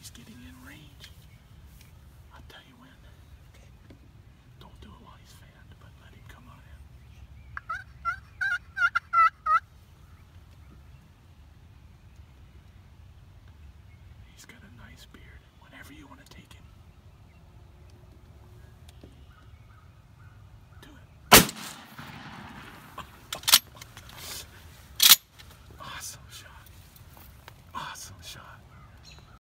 he's getting in range. I'll tell you when. Don't do it while he's fanned, but let him come on in. He's got a nice beard. Whenever you want to take